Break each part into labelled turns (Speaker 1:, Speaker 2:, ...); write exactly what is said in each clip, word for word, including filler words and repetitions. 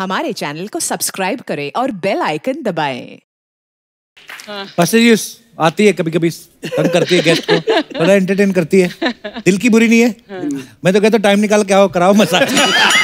Speaker 1: हमारे चैनल को सब्सक्राइब करें और बेल आइकन दबाएं।
Speaker 2: मास्टर जी आती है कभी कभी तंग करती है गेस्ट को, बड़ा एंटरटेन करती है, दिल की बुरी नहीं है। मैं तो कहता हूँ टाइम निकाल के आओ, कराओ मसाज।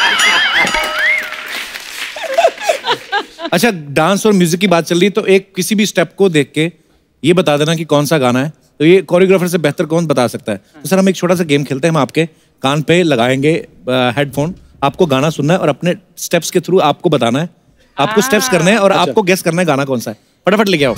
Speaker 2: अच्छा, डांस और म्यूजिक की बात चल रही है तो एक किसी भी स्टेप को देख के ये बता देना कि कौन सा गाना है, तो ये कोरियोग्राफर से बेहतर कौन बता सकता है। तो सर हम एक छोटा सा गेम खेलते हैं, हम आपके कान पे लगाएंगे हेडफोन, आपको गाना सुनना है और अपने स्टेप्स के थ्रू आपको बताना है, आपको स्टेप्स करने हैं और अच्छा। आपको गेस करना है गाना कौन सा है। फटाफट लेके आओ।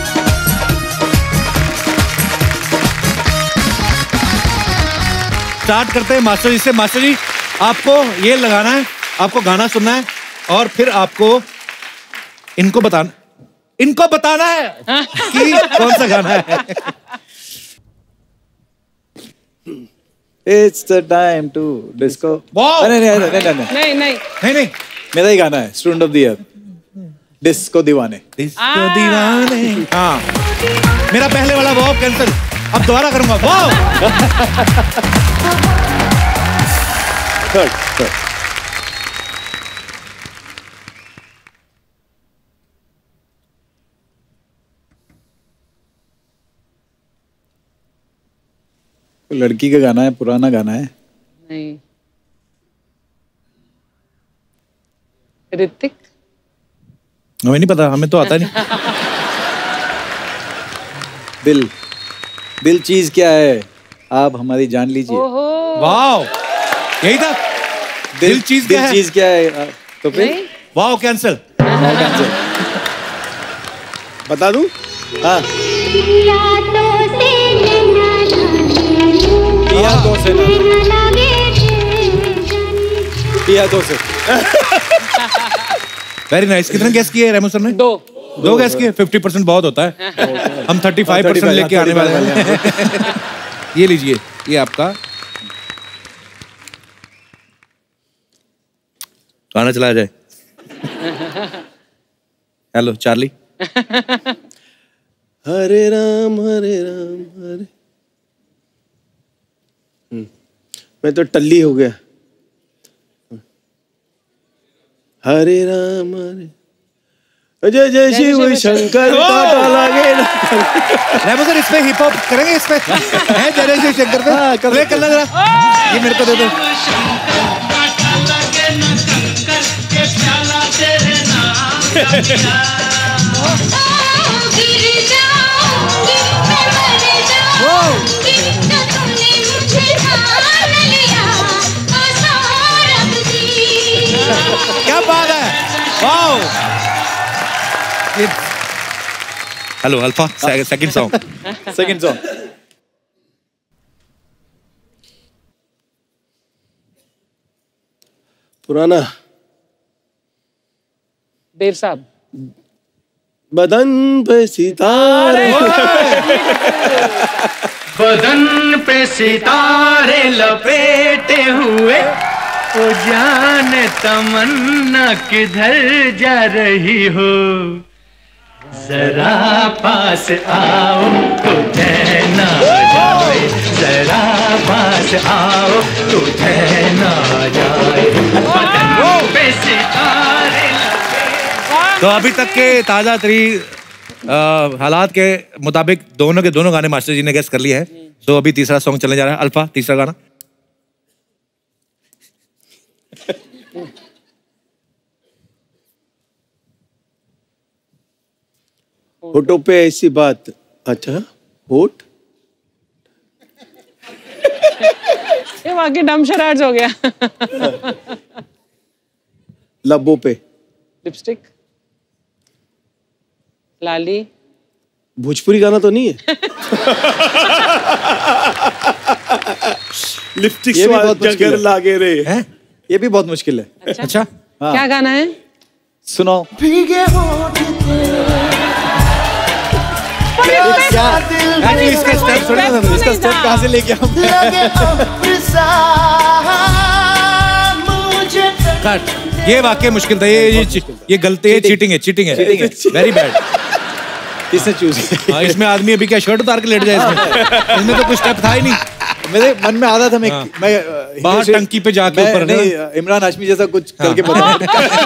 Speaker 2: स्टार्ट करते हैं मास्टर जी से। मास्टर जी आपको ये लगाना है, आपको गाना सुनना है और फिर आपको इनको बताना इनको बताना है कि कौन सा गाना है।
Speaker 3: It's the time to disco.
Speaker 2: Wow!
Speaker 3: नहीं नहीं नहीं नहीं नहीं
Speaker 4: नहीं नहीं
Speaker 3: नहीं नहीं मेरा ही गाना है, student of the year, disco Deewane.
Speaker 2: Disco Deewane. हाँ, मेरा पहले वाला वो कैंसिल, अब दोबारा करूंगा। वो
Speaker 3: थर्ड थर्ड लड़की का गाना है, पुराना गाना है।
Speaker 4: नहीं। ऋतिक?
Speaker 2: हमें नहीं पता, हमें तो आता नहीं।
Speaker 3: दिल दिल चीज क्या है, आप हमारी जान लीजिए।
Speaker 2: वाओ, यही था। दिल, दिल चीज क्या
Speaker 3: दिल
Speaker 2: है?
Speaker 3: चीज क्या है तो फिर
Speaker 2: वाओ कैंसिल।
Speaker 3: कैंसिल बता दूं? हाँ, पिया तो से पिया तो से।
Speaker 2: Very nice. कितने गेस किए रेमो सर ने?
Speaker 4: दो
Speaker 2: दो गेस किए। फिफ्टी परसेंट बहुत होता है, हम थर्टी फाइव परसेंट लेके आने वाले हैं। ये लीजिए, ये आपका गाना चलाया जाए। Hello Charlie.
Speaker 5: हरे राम हरे राम हरे, मैं तो टल्ली हो गया। हरे राम हरे, जय जय शिव शंकर काटा लागे ना।
Speaker 2: रेमो सर इस पे हिप हॉप करेंगे, इस पे है जय जय शिव शंकर पे। हाँ, प्ले कर लग रहा। ये मेरे को दे दो। क्या बात है, wow. Hello alpha, second song.
Speaker 3: Second song
Speaker 5: पुराना।
Speaker 4: देव साहब।
Speaker 5: बदन पे सितारे,
Speaker 6: बदन पे सितारे लपेटे हुए, ओ जाने तमन्ना किधर जा रही हो, जरा पास आओ तुझे ना जाए, जरा पास आओ तुझे ना जाए, बदन पे सितारे।
Speaker 2: तो अभी तक के ताजा तरी हालात के मुताबिक दोनों के दोनों गाने मास्टर जी ने गेस कर लिए हैं। तो अभी तीसरा सॉन्ग चलने जा रहा है। अल्फा, तीसरा गाना।
Speaker 5: होठों पे ऐसी बात। अच्छा, होठ
Speaker 4: ये वाकई डम शरार्ज हो गया।
Speaker 5: लबों पे
Speaker 4: लिपस्टिक, लाली।
Speaker 5: भोजपुरी गाना तो नहीं है? लिपस्टिक
Speaker 3: ये भी बहुत मुश्किल
Speaker 5: जगर
Speaker 3: है।
Speaker 5: लागे रे
Speaker 3: हैं? ये भी बहुत मुश्किल है।
Speaker 4: अच्छा,
Speaker 2: अच्छा,
Speaker 3: हाँ।
Speaker 4: क्या गाना है?
Speaker 3: सुनो। क्या
Speaker 2: Actually, इसका स्टेप थोड़ा सा
Speaker 3: इसका स्टेप कहाँ से लेके आऊं?
Speaker 2: कट। ये वाकई मुश्किल था। ये ये ये गलती है, चीटिंग है, चीटिंग है, वेरी बैड।
Speaker 3: किसने चूज किया?
Speaker 2: हाँ, इसमें आदमी अभी क्या शर्ट उतार के लेट जाए इसमें? इसमें तो कुछ स्टेप था ही नहीं।
Speaker 3: मेरे मन में आता था मैं
Speaker 2: हाँ।
Speaker 3: मैं अ,
Speaker 2: बाहर
Speaker 3: हिंदी से-
Speaker 2: टंकी पे जाके
Speaker 3: मैं-
Speaker 2: ऊपर
Speaker 3: नहीं अ, इमरान हाशमी जैसा कुछ करके बताऊं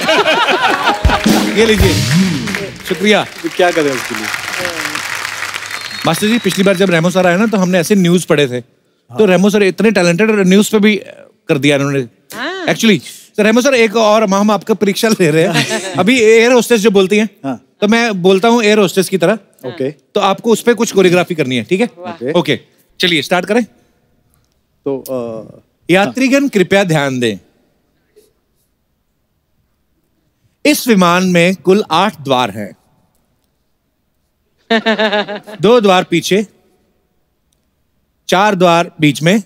Speaker 2: ये लीजिए, शुक्रिया।
Speaker 3: तो क्या करें उसके लिए।
Speaker 2: मास्टर जी, पिछली बार जब रेमो सर आए ना तो हमने ऐसे न्यूज पढ़े थे, तो रेमो सर इतने टैलेंटेड, न्यूज पे भी कर दिया इन्होंने एक्चुअली। सर रेमो सर, एक और हम आपका परीक्षा ले रहे हैं अभी। एयर होस्टेस जो बोलती हैं,
Speaker 3: हाँ।
Speaker 2: तो मैं बोलता हूँ एयर होस्टेस की तरह,
Speaker 3: ओके
Speaker 2: तो आपको उस पर कुछ कोरियोग्राफी करनी है, ठीक है?
Speaker 3: ओके।
Speaker 2: ओके, चलिए स्टार्ट करें।
Speaker 3: तो अ,
Speaker 2: यात्रीगण कृपया ध्यान दें, इस विमान में कुल आठ द्वार हैं। दो द्वार पीछे, चार द्वार बीच में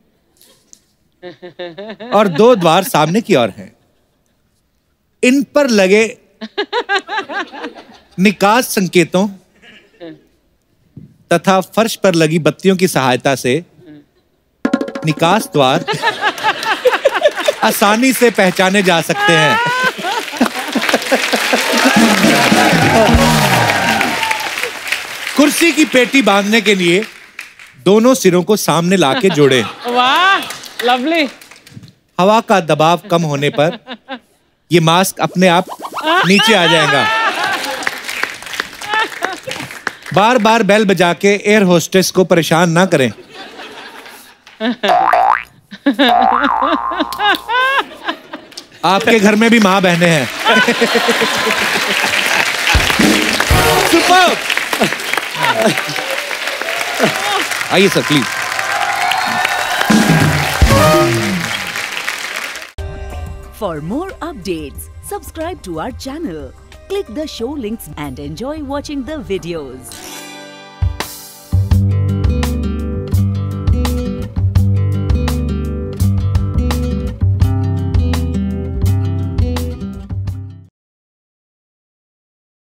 Speaker 2: और दो द्वार सामने की ओर हैं। इन पर लगे निकास संकेतों तथा फर्श पर लगी बत्तियों की सहायता से निकास द्वार आसानी से पहचाने जा सकते हैं। कुर्सी की पेटी बांधने के लिए दोनों सिरों को सामने लाके जोड़ें।
Speaker 4: वाह, लवली।
Speaker 2: हवा का दबाव कम होने पर ये मास्क अपने आप नीचे आ जाएगा। बार बार बेल बजा के एयर होस्टेस को परेशान ना करें। आपके घर में भी माँ बहनें हैं। सुपर। आइए sir please.
Speaker 7: For more updates, subscribe to our channel, click the show links and enjoy watching the videos.